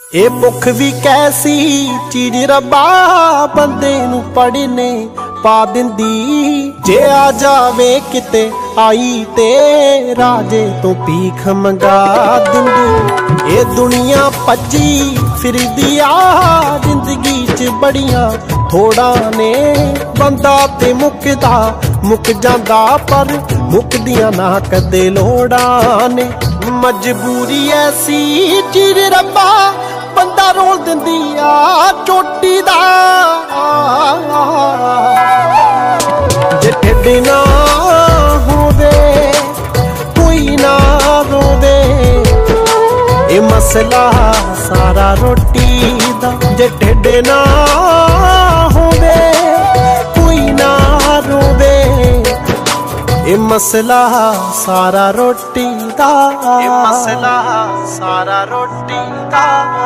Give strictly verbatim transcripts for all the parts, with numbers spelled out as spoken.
ए भुख भी कैसी चीज रब्बा बंदे नू पढ़ने पा दिंदी। जे आ जावे किते आई ते राजे तो भीख मंगा दिंदी। ए दुनिया भज्जी फिरदी आ जिंदगी च बड़ियां थोड़ा ने। बंदा ते मुकदा मुक जांदा पर मुकदियां ना कदे लोड़ा ने। मजबूरी ऐसी चीज रब्बा बंदा रोल दिंदी आ चोटी दा। जे ढिड ना होवे कोई ना रोवे ए मसला सारा रोटी दा। जे ढिड ना होवे कोई ना रोवे ए मसला सारा रोटी दा। ए मसला सारा रोटी दा।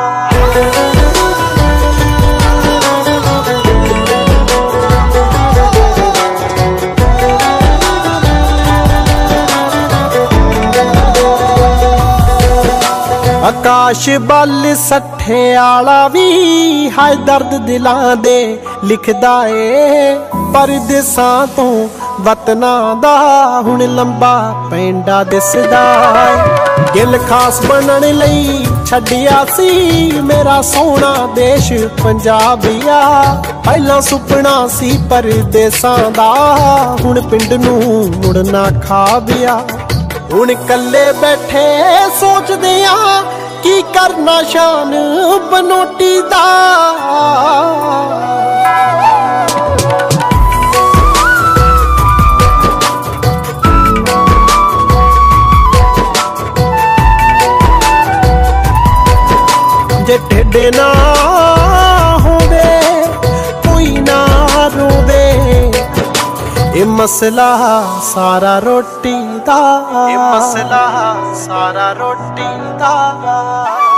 आकाश बल सट्ठे आला भी हाय दर्द दिलां दे लिखदा ए। परदेसां तो वतना दा हुण लंबा पैंडा दिसदा ए। दिल खास बनन लई छड्डिया सी मेरा सोहना देश पंजाबिया। पहला सुपना सी परदेसां दा हुण पिंड नू मुड़ना खाबिया। हुण कल्ले बैठे सोचदे आ की करना शान बनोटी दा। जे ढिड ना होवे कोई ना रोवे ए मसला सारा रोटी दा। ए मसला सारा रोटी दा।